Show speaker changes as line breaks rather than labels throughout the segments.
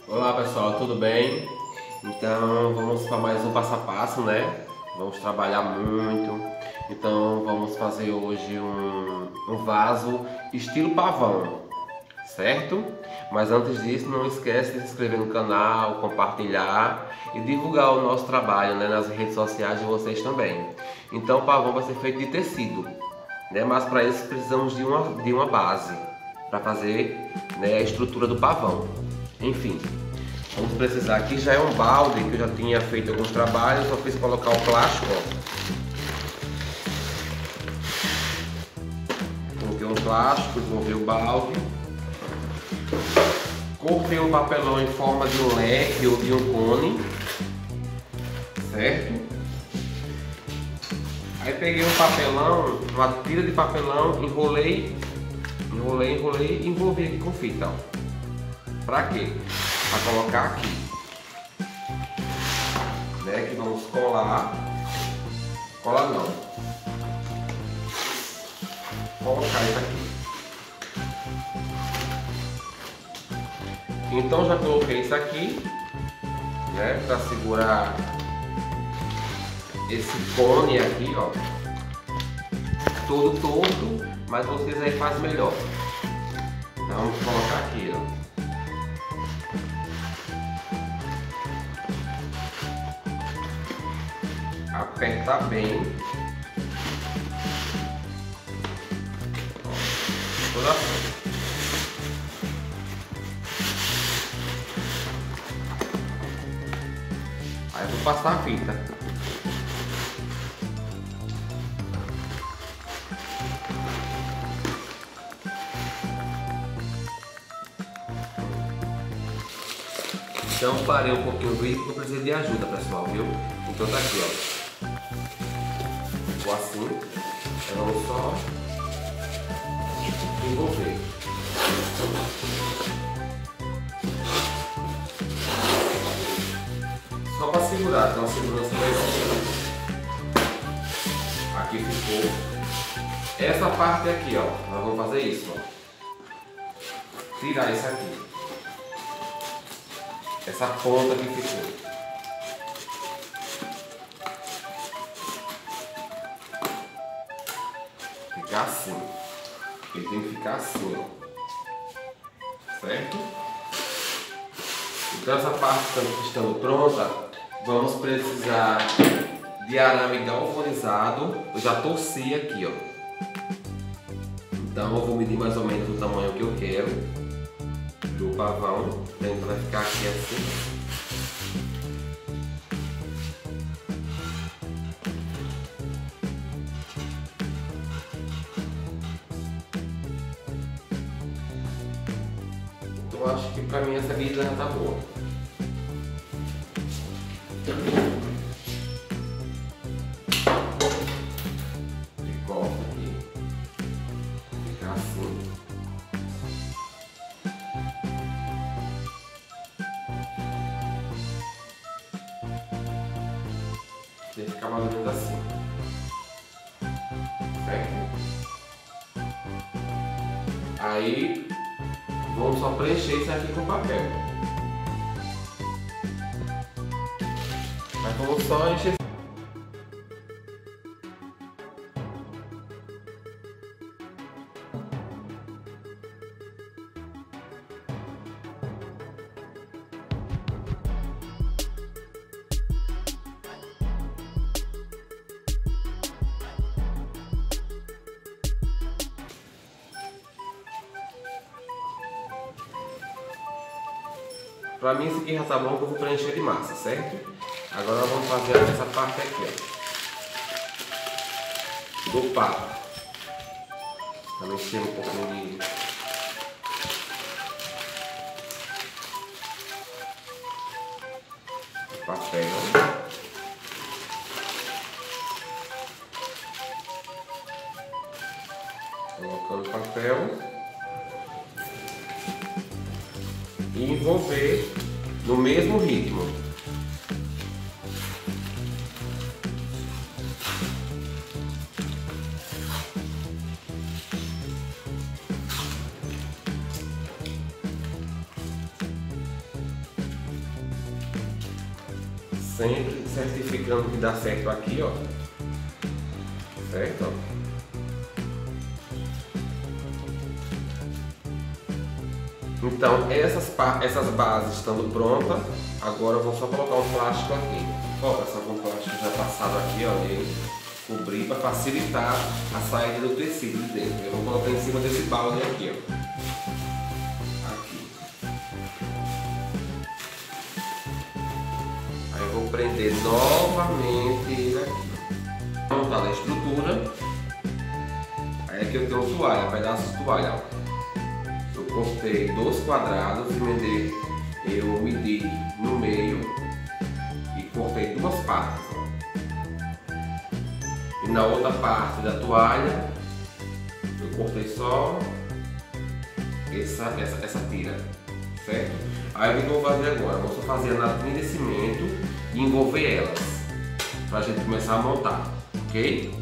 Olá pessoal, tudo bem? Então vamos para mais um passo a passo, né? Vamos trabalhar muito. Então vamos fazer hoje um vaso estilo pavão, certo? Mas antes disso, não esquece de se inscrever no canal, compartilhar e divulgar o nosso trabalho, né, nas redes sociais de vocês também. Então o pavão vai ser feito de tecido, né? Mas para isso precisamos de uma base para fazer, né, a estrutura do pavão. Enfim, vamos precisar aqui, já é um balde que eu já tinha feito alguns trabalhos, só fiz colocar o plástico, ó. Coloquei um plástico, envolvi o balde, cortei o papelão em forma de um leque ou de um cone, certo? Aí peguei um papelão, uma tira de papelão, enrolei e envolvi aqui com fita, ó. Pra quê? Para colocar aqui, né? Que vamos colar não, colocar isso aqui. Então já coloquei isso aqui, né? Para segurar esse cone aqui, ó, todo torto, mas vocês aí fazem melhor. Então vamos colocar aqui, ó. Apertar bem, toda a frente. Aí vou passar a fita. Então parei um pouquinho o vídeo porque eu precisei de ajuda, pessoal, viu? Então tá aqui, ó. Ficou assim, vamos só envolver. Só para segurar, então a segurança vai ser. Aqui ficou. Essa parte aqui, ó, nós vamos fazer isso, ó. Tirar isso aqui. Essa ponta que ficou. Ficar assim. Ele tem que ficar assim, ó. Certo? Então essa parte estando pronta, vamos precisar de arame galvanizado. Eu já torci aqui, ó. Então eu vou medir mais ou menos o tamanho que eu quero do pavão. Então vai ficar aqui assim. Eu acho que pra mim essa medida já tá boa. Recorta aqui. Fica assim. Tem que ficar mais ou menos assim. Certo? Aí vamos só preencher isso aqui com papel. Mas vamos só encher. Pra mim isso aqui já tá bom, que eu vou preencher de massa, certo? Agora nós vamos fazer essa parte aqui, ó, do papo. Pra mexer um pouquinho de papel. Colocando papel. E envolver no mesmo ritmo. Sempre certificando que dá certo aqui, ó. Certo? Então, essas bases estando prontas, agora eu vou só colocar um plástico aqui. Ó, pessoal, com o plástico já passado aqui, ó, nele, cobrir para facilitar a saída do tecido de dentro. Eu vou colocar em cima desse balde aqui, ó. Aqui. Aí eu vou prender novamente ele aqui. Montada a estrutura. Aí aqui eu tenho toalha, pedaços de toalha, ó. Eu cortei 2 quadrados e eu medi no meio e cortei 2 partes, ó. E na outra parte da toalha eu cortei só essa tira, certo? Aí o que eu vou fazer agora? Eu vou só fazer a latinha de cimento e envolver elas pra gente começar a montar, ok?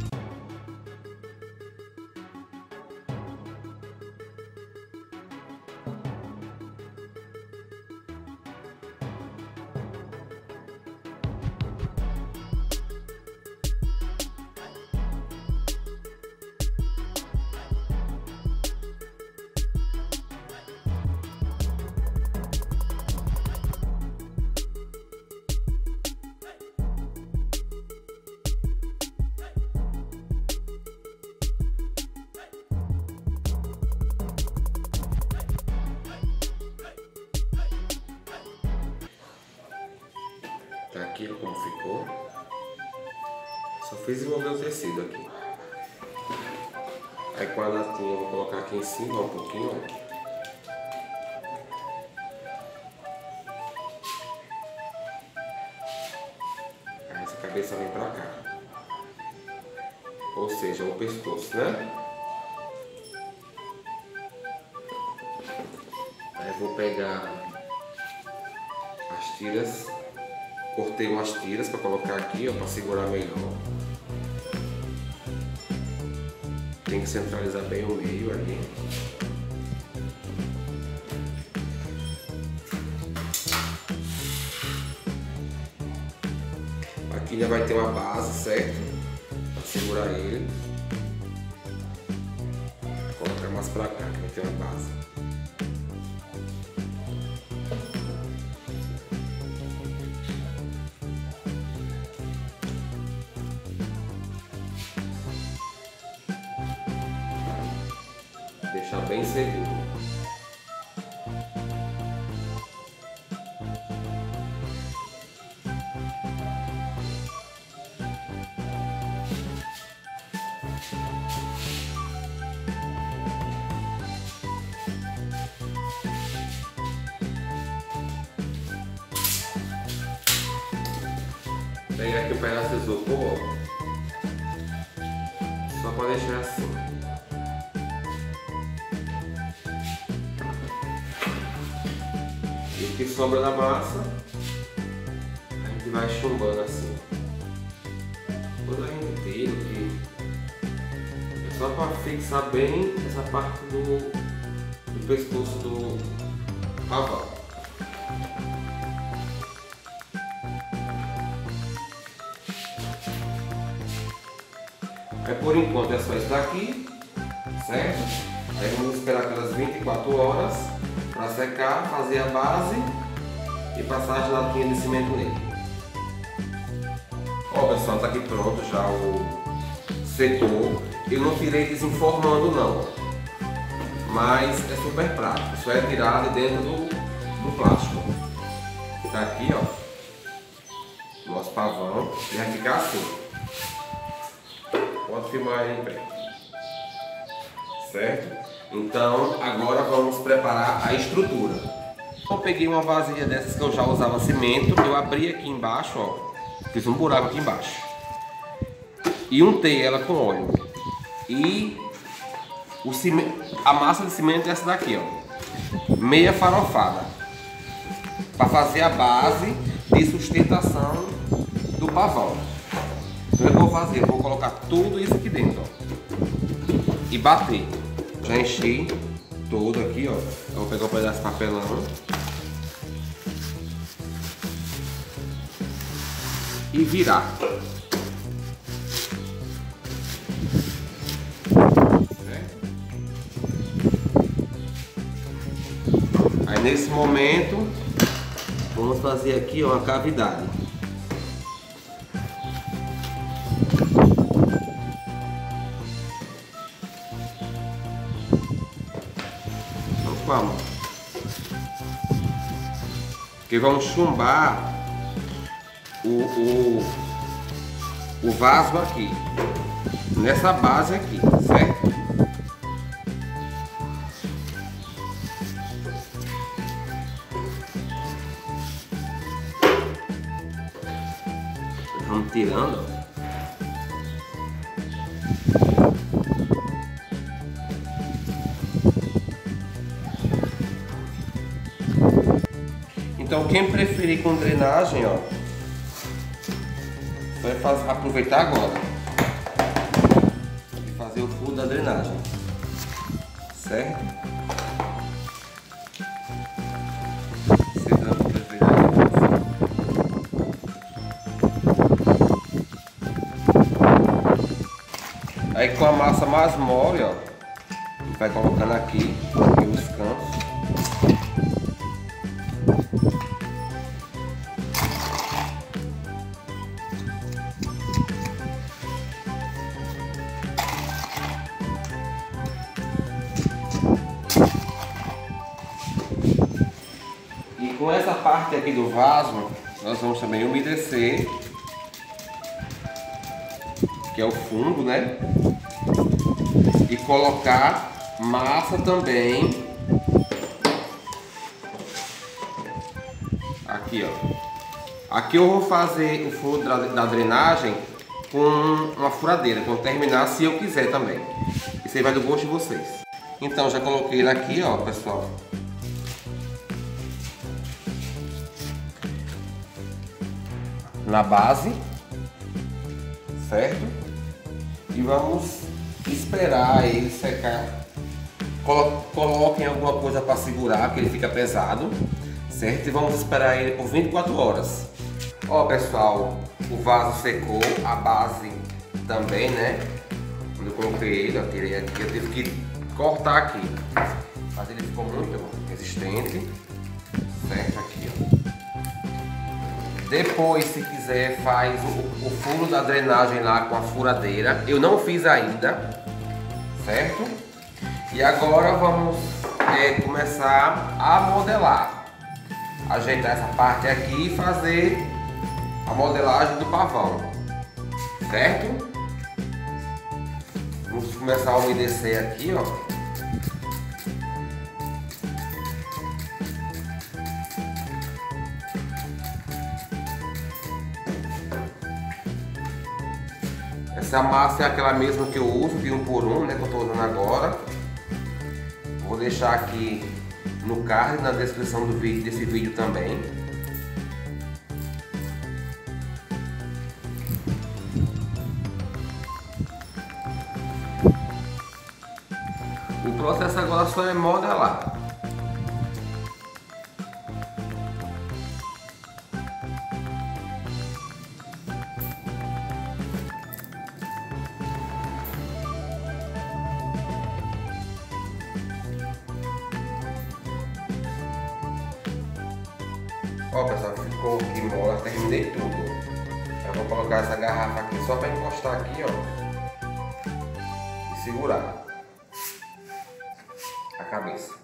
Tá aqui como ficou. Só fiz envolver o tecido aqui. Aí com a latinha eu vou colocar aqui em cima um pouquinho, ó. Aí essa cabeça vem pra cá. Ou seja, o pescoço, né? Aí eu vou pegar as tiras. Cortei umas tiras para colocar aqui, ó, para segurar melhor. Tem que centralizar bem o meio ali. Aqui já vai ter uma base, certo? Para segurar ele. Vou colocar mais para cá, que vai ter uma base. Deixar bem seguro. Pegar aqui o pedaço de isopor, só para deixar assim. E o que sobra da massa, a gente vai chumbando assim. Toda a inteira aqui. É só para fixar bem essa parte do pescoço do pavão. Aí por enquanto é só isso daqui, certo? Aí vamos esperar aquelas 24 horas para secar, fazer a base e passar as latinhas de cimento nele. Ó pessoal, tá aqui pronto já o setor. Eu não tirei desenformando não, mas é super prático, só é tirar de dentro do plástico. Tá aqui ó, nosso pavão, e vai ficar assim. Pode filmar aí em pé. Certo? Então, agora vamos preparar a estrutura. Eu peguei uma vasilha dessas que eu já usava cimento. Eu abri aqui embaixo, ó. Fiz um buraco aqui embaixo. E untei ela com óleo. E o cimento, a massa de cimento é essa daqui, ó. Meia farofada. Para fazer a base de sustentação do pavão. Então eu vou fazer, eu vou colocar tudo isso aqui dentro, ó, e bater. Já enchi todo aqui, ó. Eu vou pegar um pedaço de papelão. e virar. Aí nesse momento vamos fazer aqui ó, uma cavidade. Então vamos. Porque vamos chumbar o vaso aqui, nessa base aqui, certo? Vamos tirando. Então quem preferir com drenagem, ó, vai aproveitar agora e fazer o furo da drenagem, certo? Aí com a massa mais mole, ó, vai colocando aqui nos cantos. E com essa parte aqui do vaso, nós vamos também umedecer, que é o fundo, né? E colocar massa também aqui, ó. Aqui eu vou fazer o furo da drenagem com uma furadeira, quando terminar, se eu quiser também. Isso aí vai do gosto de vocês. Então já coloquei ele aqui, ó, pessoal. Na base, certo? E vamos esperar ele secar. Coloquem alguma coisa para segurar, porque ele fica pesado, certo? E vamos esperar ele por 24 horas. Ó, pessoal, o vaso secou, a base também, né? Quando eu coloquei ele, eu tirei aqui, eu tive que cortar aqui, mas ele ficou muito resistente, certo? Aqui, ó. Depois, se quiser, faz o furo da drenagem lá com a furadeira. Eu não fiz ainda, certo? E agora vamos começar a modelar. Ajeitar essa parte aqui e fazer a modelagem do pavão, certo? Vamos começar a umedecer aqui, ó. Essa massa é aquela mesma que eu uso, de 1 por 1, né, que eu estou usando agora. Vou deixar aqui no card, na descrição do vídeo, desse vídeo também. O processo agora só é modelar. Ó, pessoal, ficou aqui mole, terminei tudo. Eu vou colocar essa garrafa aqui só para encostar aqui, ó, e segurar a cabeça.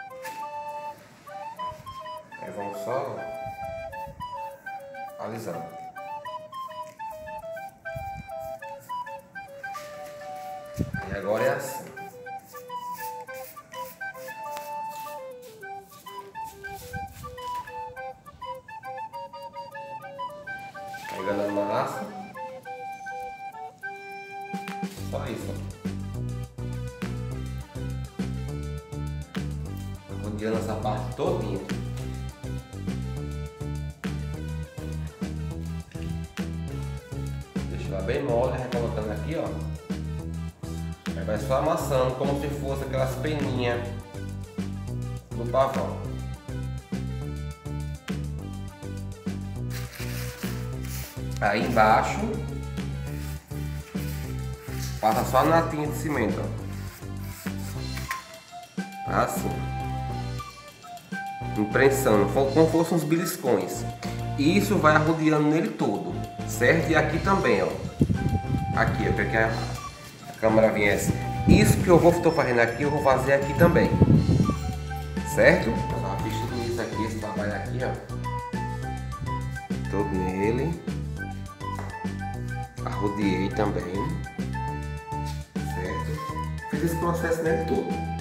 Aí vamos só alisando. E agora é assim. Pegando a massa, só isso. Rodeando essa parte todinha. Deixa ela bem mole, recolocando aqui, ó. Aí vai só amassando como se fosse aquelas peninhas do pavão. Aí embaixo passa só a latinha de cimento, ó. Assim. Imprensando, como fossem uns beliscões. Isso vai arrodeando nele todo, certo? E aqui também, ó. Aqui, ó, para que a câmera viesse. Isso que eu estou fazendo aqui, eu vou fazer aqui também, certo? Só vestindo isso aqui, esse trabalho aqui, ó. Todo nele. Arrodeei também, certo? Fiz esse processo nele todo.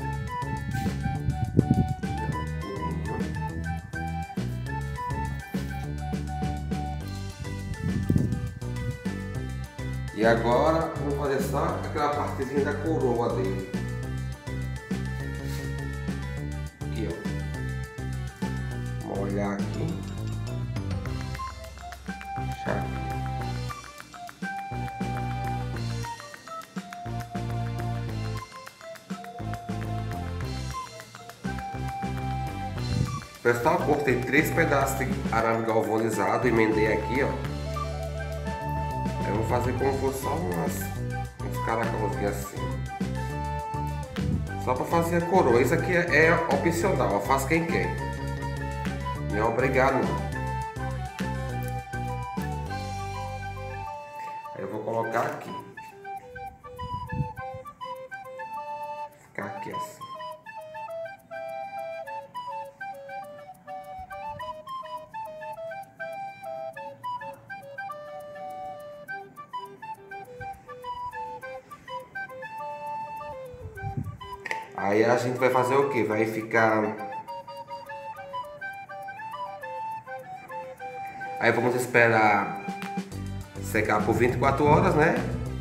E agora eu vou fazer só aquela partezinha da coroa dele. Aqui, ó. Molhar aqui. Puxar aqui. Pessoal, cortei 3 pedaços de arame galvanizado, emendei aqui, ó. Eu vou fazer como se fosse só uns caracolzinhos assim. Só para fazer a coroa. Isso aqui é opcional, faz quem quer. Não é obrigado não. Aí eu vou colocar aqui. Ficar aqui assim. Aí a gente vai fazer o que? Vai ficar... Aí vamos esperar secar por 24 horas, né?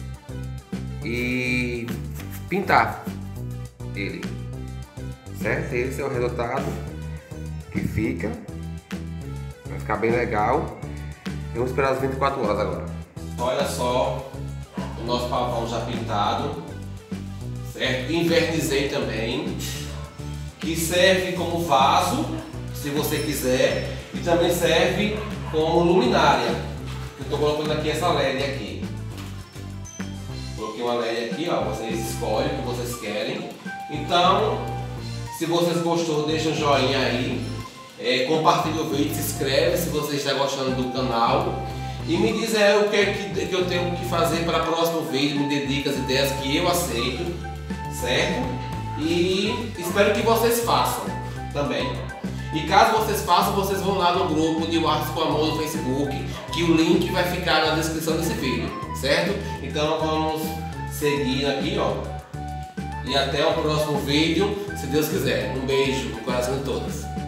E pintar ele, certo? Esse é o resultado que fica. Vai ficar bem legal. E vamos esperar as 24 horas agora. Olha só o nosso pavão já pintado. Invernizei também, que serve como vaso, se você quiser, e também serve como luminária. Eu estou colocando aqui essa LED aqui. Coloquei uma LED aqui, ó. Vocês escolhem o que vocês querem. Então, se vocês gostou, deixa um joinha aí, compartilha o vídeo, se inscreve se você está gostando do canal. E me diz o que eu tenho que fazer para o próximo vídeo, me dê dicas, ideias que eu aceito. Certo? E espero que vocês façam também. E caso vocês façam, vocês vão lá no grupo de Artes com Amor no Facebook, que o link vai ficar na descrição desse vídeo, certo? Então vamos seguir aqui, ó. E até o próximo vídeo, se Deus quiser. Um beijo no coração de todos.